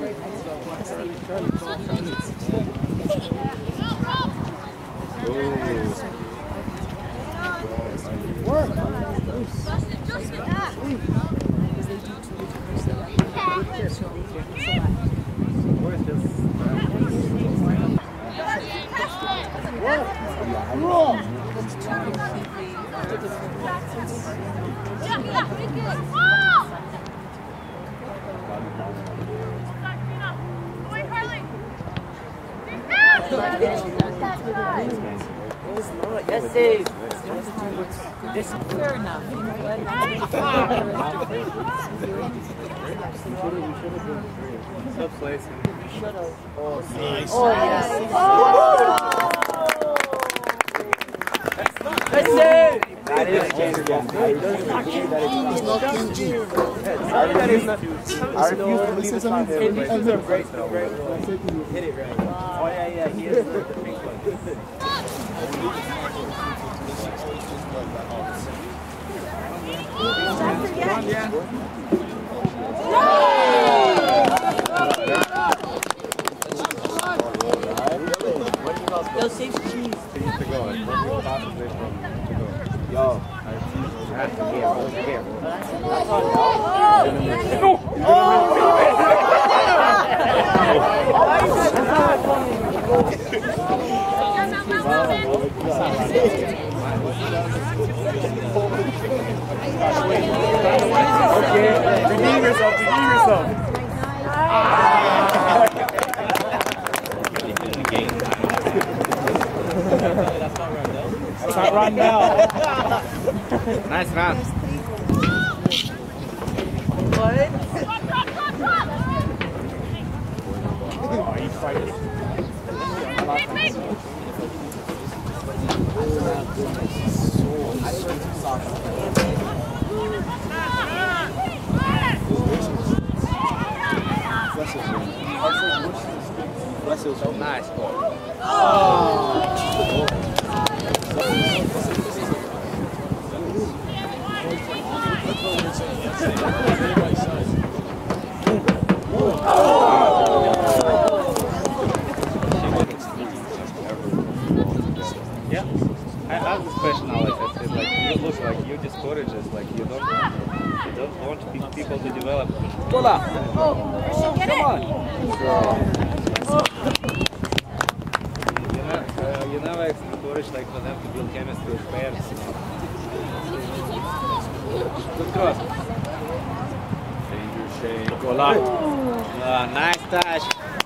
That's safe. This is fair enough. Oh, nice. Oh, yes. That's it. That is James Bond. I refuse to believe it's not him. This is a great though. Hit it right. Oh yeah, he is the pink one. Yo, save cheese. Yo. Okay, redeem yourself, That's not Rondell. Nice run. What? Oh, you fighting. So nice. Yeah, I have this question now. Like I said, like you look like you discourage us. Like you don't want people to develop. Hola. Come on. You never encourage like for them to build chemistry with pairs. Good cross. Danger shade. Goal. Nice touch.